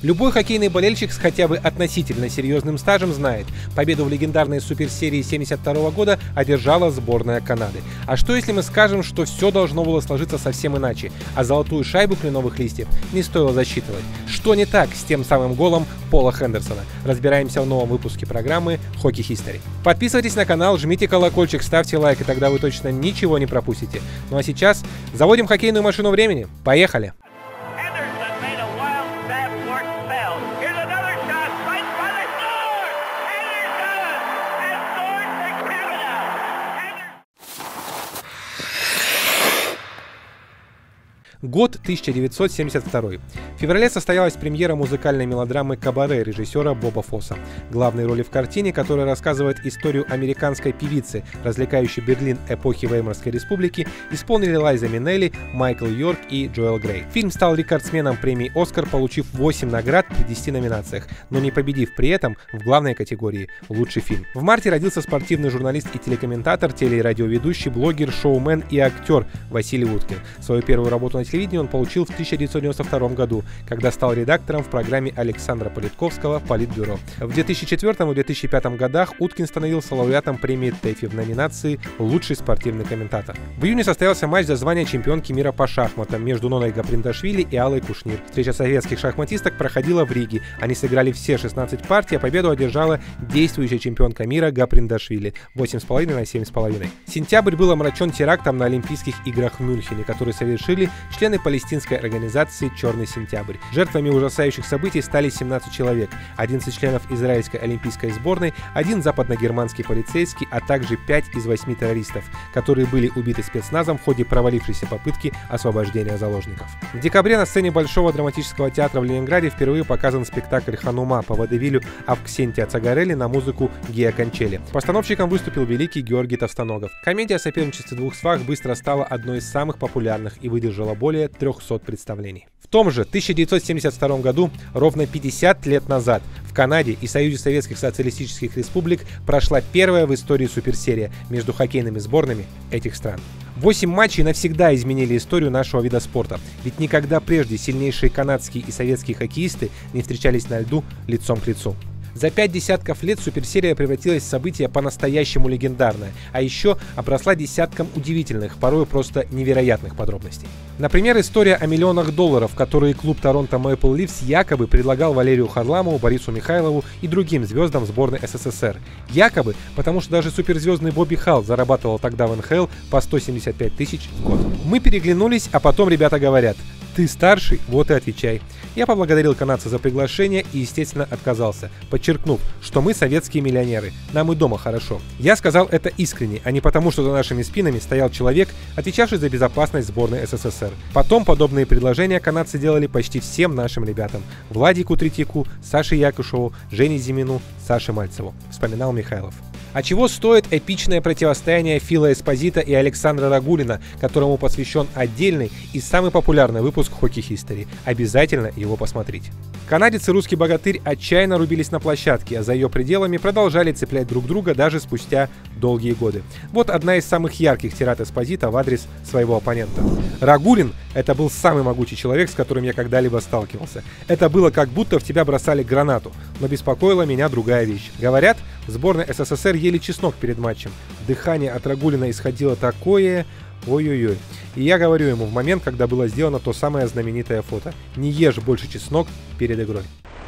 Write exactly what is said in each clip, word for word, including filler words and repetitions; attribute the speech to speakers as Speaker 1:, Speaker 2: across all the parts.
Speaker 1: Любой хоккейный болельщик с хотя бы относительно серьезным стажем знает, победу в легендарной суперсерии семьдесят второго года одержала сборная Канады. А что если мы скажем, что все должно было сложиться совсем иначе, а золотую шайбу кленовых листьев не стоило засчитывать? Что не так с тем самым голом Пола Хендерсона? Разбираемся в новом выпуске программы Hockey History. Подписывайтесь на канал, жмите колокольчик, ставьте лайк, и тогда вы точно ничего не пропустите. Ну а сейчас заводим хоккейную машину времени. Поехали! Год тысяча девятьсот семьдесят второй. В феврале состоялась премьера музыкальной мелодрамы «Кабаре» режиссера Боба Фосса. Главные роли в картине, которая рассказывает историю американской певицы, развлекающей Берлин эпохи Веймарской республики, исполнили Лайза Минелли, Майкл Йорк и Джоэл Грей. Фильм стал рекордсменом премии «Оскар», получив восемь наград при десяти номинациях, но не победив при этом в главной категории «Лучший фильм». В марте родился спортивный журналист и телекомментатор, теле- и радиоведущий, блогер, шоумен и актер Василий Уткин. Свою первую работу на телевидении он получил в тысяча девятьсот девяносто втором году, когда стал редактором в программе Александра Политковского «Политбюро». В две тысячи четвёртом и две тысячи пятом годах Уткин становился лауреатом премии ТЭФИ в номинации «Лучший спортивный комментатор». В июне состоялся матч за звание чемпионки мира по шахматам между Ноной Гаприндашвили и Аллой Кушнир. Встреча советских шахматисток проходила в Риге. Они сыграли все шестнадцать партий, а победу одержала действующая чемпионка мира Гаприндашвили восемь с половиной на семь с половиной. Сентябрь был омрачен терактом на Олимпийских играх в Мюнхене, который совершили члены палестинской организации «Черный сентябрь». Жертвами ужасающих событий стали семнадцать человек, одиннадцать членов израильской олимпийской сборной, один западногерманский полицейский, а также пять из восьми террористов, которые были убиты спецназом в ходе провалившейся попытки освобождения заложников. В декабре на сцене Большого драматического театра в Ленинграде впервые показан спектакль «Ханума» по водевилю Авксентия Цагарелли на музыку Гиа Кончелли. Постановщиком выступил великий Георгий Товстоногов. Комедия о соперничестве двух свах быстро стала одной из самых популярных и выдержала более трехсот представлений. В том же тысяча девятьсот семьдесят втором году, ровно пятьдесят лет назад, в Канаде и Союзе Советских Социалистических Республик прошла первая в истории суперсерия между хоккейными сборными этих стран. Восемь матчей навсегда изменили историю нашего вида спорта, ведь никогда прежде сильнейшие канадские и советские хоккеисты не встречались на льду лицом к лицу. За пять десятков лет суперсерия превратилась в событие по-настоящему легендарное, а еще обросла десятком удивительных, порой просто невероятных подробностей. Например, история о миллионах долларов, которые клуб Торонто Мэйпл Лифс якобы предлагал Валерию Харламову, Борису Михайлову и другим звездам сборной СССР. Якобы, потому что даже суперзвездный Бобби Халл зарабатывал тогда в эн ха эл по сто семьдесят пять тысяч в год. Мы переглянулись, а потом ребята говорят: «Ты старший, вот и отвечай». Я поблагодарил канадца за приглашение и, естественно, отказался, подчеркнув, что мы советские миллионеры, нам и дома хорошо. Я сказал это искренне, а не потому, что за нашими спинами стоял человек, отвечавший за безопасность сборной СССР. Потом подобные предложения канадцы делали почти всем нашим ребятам: Владику Третьяку, Саше Якушеву, Жене Зимину, Саше Мальцеву, вспоминал Михайлов. А чего стоит эпичное противостояние Фила Эспозита и Александра Рагулина, которому посвящен отдельный и самый популярный выпуск Hockey History. Обязательно его посмотрите. Канадец и русский богатырь отчаянно рубились на площадке, а за ее пределами продолжали цеплять друг друга даже спустя долгие годы. Вот одна из самых ярких тирад Эспозита в адрес своего оппонента. Рагулин — это был самый могучий человек, с которым я когда-либо сталкивался. Это было как будто в тебя бросали гранату, но беспокоила меня другая вещь. Говорят, в сборной СССР ели чеснок перед матчем. Дыхание от Рагулина исходило такое... Ой-ой-ой. И я говорю ему в момент, когда было сделано то самое знаменитое фото: не ешь больше чеснок перед игрой.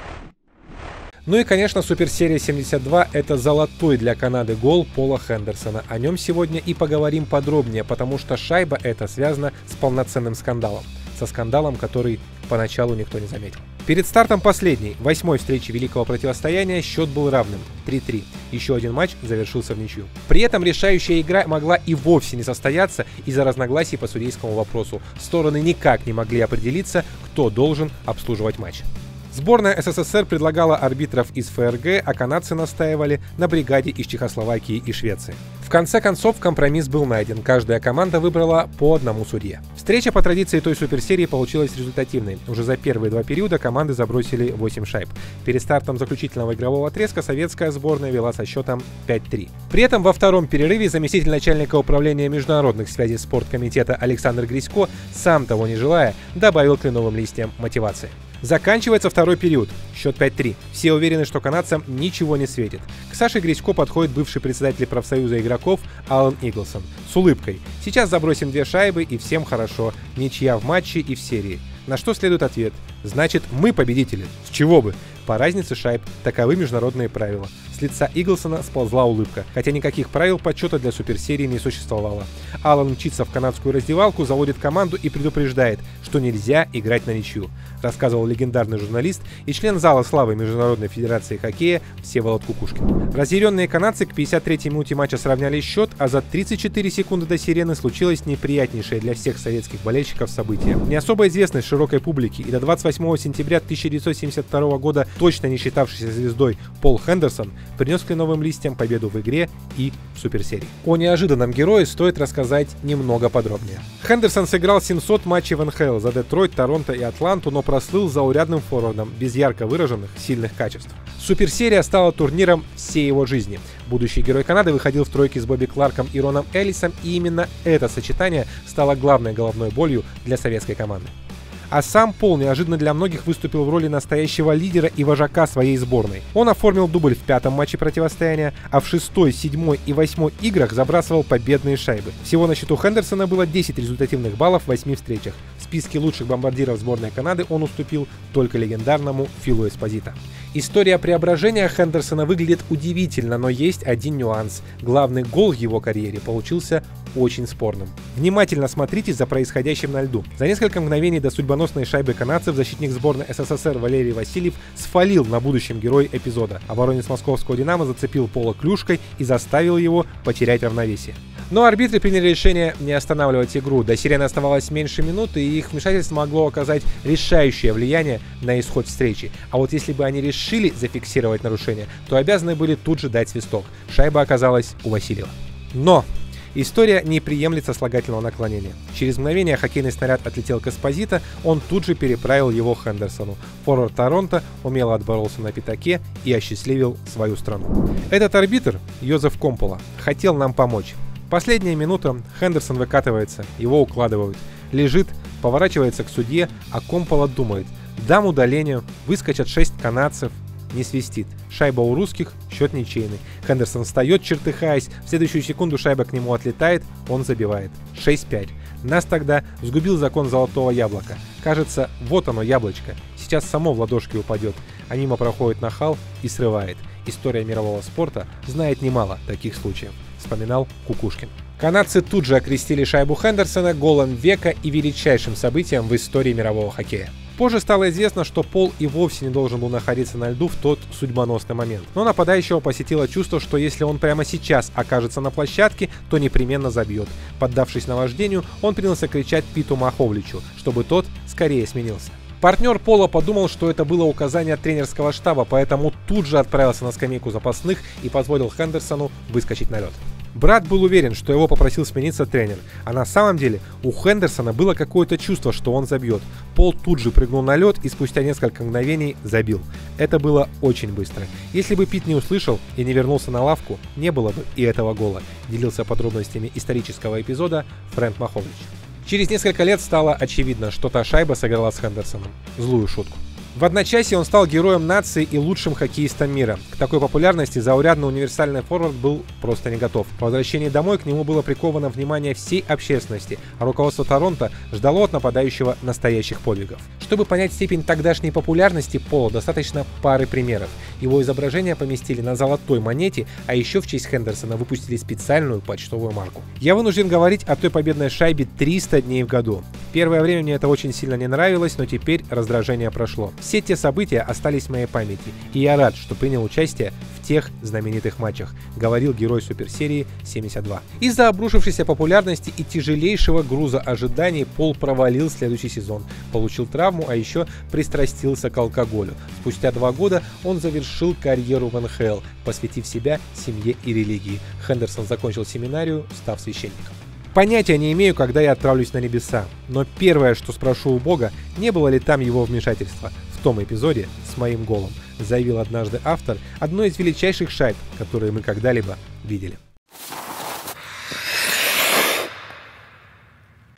Speaker 1: Ну и, конечно, суперсерия семьдесят два — это золотой для Канады гол Пола Хендерсона. О нем сегодня и поговорим подробнее, потому что шайба эта связана с полноценным скандалом. Со скандалом, который поначалу никто не заметил. Перед стартом последней, восьмой встречи великого противостояния счет был равным — три-три. Еще один матч завершился в ничью. При этом решающая игра могла и вовсе не состояться из-за разногласий по судейскому вопросу. Стороны никак не могли определиться, кто должен обслуживать матч. Сборная СССР предлагала арбитров из эф эр гэ, а канадцы настаивали на бригаде из Чехословакии и Швеции. В конце концов, компромисс был найден. Каждая команда выбрала по одному судье. Встреча по традиции той суперсерии получилась результативной. Уже за первые два периода команды забросили восемь шайб. Перед стартом заключительного игрового отрезка советская сборная вела со счетом пять-три. При этом во втором перерыве заместитель начальника управления международных связей спорткомитета Александр Грисько, сам того не желая, добавил кленовым листьям мотивации. Заканчивается второй период. Счет пять-три. Все уверены, что канадцам ничего не светит. К Саше Грисько подходит бывший председатель профсоюза игроков Алан Иглсон с улыбкой. Сейчас забросим две шайбы и всем хорошо. Ничья в матче и в серии. На что следует ответ. Значит, мы победители. С чего бы? По разнице шайб. Таковы международные правила. С лица Иглсона сползла улыбка, хотя никаких правил подсчета для суперсерии не существовало. Алан мчится в канадскую раздевалку, заводит команду и предупреждает, что нельзя играть на ничью, рассказывал легендарный журналист и член зала славы Международной федерации хоккея Всеволод Кукушкин. Разъяренные канадцы к пятьдесят третьей минуте матча сравняли счет, а за тридцать четыре секунды до сирены случилось неприятнейшее для всех советских болельщиков событие. Не особо известный широкой публике и до двадцать восьмого сентября тысяча девятьсот семьдесят второго года точно не считавшийся звездой Пол Хендерсон принес кленовым листьям победу в игре и в суперсерии. О неожиданном герое стоит рассказать немного подробнее. Хендерсон сыграл семьсот матчей в эн ха эл за Детройт, Торонто и Атланту, но прослыл заурядным форвардом без ярко выраженных сильных качеств. Суперсерия стала турниром всей его жизни. Будущий герой Канады выходил в тройке с Бобби Кларком и Роном Эллисом, и именно это сочетание стало главной головной болью для советской команды. А сам Пол неожиданно для многих выступил в роли настоящего лидера и вожака своей сборной. Он оформил дубль в пятом матче противостояния, а в шестой, седьмой и восьмой играх забрасывал победные шайбы. Всего на счету Хендерсона было десять результативных баллов в восьми встречах. В списке лучших бомбардиров сборной Канады он уступил только легендарному Филу Эспозито. История преображения Хендерсона выглядит удивительно, но есть один нюанс. Главный гол в его карьере получился очень спорным. Внимательно смотрите за происходящим на льду. За несколько мгновений до судьбоносной шайбы канадцев защитник сборной эс эс эс эр Валерий Васильев сфалил на будущем герой эпизода. Оборонец московского «Динамо» зацепил Пола клюшкой и заставил его потерять равновесие. Но арбитры приняли решение не останавливать игру. До сирены оставалось меньше минуты, и их вмешательство могло оказать решающее влияние на исход встречи. А вот если бы они решили зафиксировать нарушение, то обязаны были тут же дать свисток. Шайба оказалась у Васильева. Но история не приемлет сослагательного наклонения. Через мгновение хоккейный снаряд отлетел к Эспозито, он тут же переправил его Хендерсону. Форвард Торонто умело отборолся на пятаке и осчастливил свою страну. Этот арбитр, Йозеф Компола, хотел нам помочь. Последняя минута, Хендерсон выкатывается, его укладывают. Лежит, поворачивается к судье, а Компола думает: дам удалению, выскочат шесть канадцев. Не свистит. Шайба у русских, счет ничейный. Хендерсон встает, чертыхаясь, в следующую секунду шайба к нему отлетает, он забивает. шесть пять. Нас тогда сгубил закон золотого яблока. Кажется, вот оно яблочко. Сейчас само в ладошки упадет, а мимо проходит нахал и срывает. История мирового спорта знает немало таких случаев, вспоминал Кукушкин. Канадцы тут же окрестили шайбу Хендерсона голом века и величайшим событием в истории мирового хоккея. Позже стало известно, что Пол и вовсе не должен был находиться на льду в тот судьбоносный момент. Но нападающего посетило чувство, что если он прямо сейчас окажется на площадке, то непременно забьет. Поддавшись наваждению, он принялся кричать Питу Маховличу, чтобы тот скорее сменился. Партнер Пола подумал, что это было указание от тренерского штаба, поэтому тут же отправился на скамейку запасных и позволил Хендерсону выскочить на лед. Брат был уверен, что его попросил смениться тренер, а на самом деле у Хендерсона было какое-то чувство, что он забьет. Пол тут же прыгнул на лед и спустя несколько мгновений забил. Это было очень быстро. Если бы Пит не услышал и не вернулся на лавку, не было бы и этого гола, делился подробностями исторического эпизода Фрэнк Махович. Через несколько лет стало очевидно, что та шайба сыграла с Хендерсоном злую шутку. В одночасье он стал героем нации и лучшим хоккеистом мира. К такой популярности заурядный универсальный форвард был просто не готов. По возвращении домой к нему было приковано внимание всей общественности, а руководство Торонто ждало от нападающего настоящих подвигов. Чтобы понять степень тогдашней популярности Пола, достаточно пары примеров. Его изображение поместили на золотой монете, а еще в честь Хендерсона выпустили специальную почтовую марку. Я вынужден говорить о той победной шайбе триста дней в году. Первое время мне это очень сильно не нравилось, но теперь раздражение прошло. Все те события остались в моей памяти, и я рад, что принял участие в тех знаменитых матчах, говорил герой суперсерии семьдесят два. Из-за обрушившейся популярности и тяжелейшего груза ожиданий Пол провалил следующий сезон, получил травму, а еще пристрастился к алкоголю. Спустя два года он завершил карьеру в эн ха эл, посвятив себя семье и религии. Хендерсон закончил семинарию, став священником. Понятия не имею, когда я отправлюсь на небеса, но первое, что спрошу у Бога, не было ли там его вмешательства в том эпизоде с моим голом, заявил однажды автор одной из величайших шайб, которые мы когда-либо видели.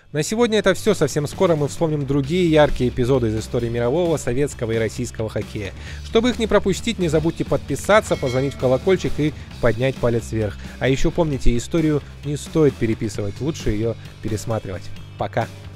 Speaker 1: На сегодня это все. Совсем скоро мы вспомним другие яркие эпизоды из истории мирового, советского и российского хоккея. Чтобы их не пропустить, не забудьте подписаться, позвонить в колокольчик и поднять палец вверх. А еще помните, историю не стоит переписывать, лучше ее пересматривать. Пока!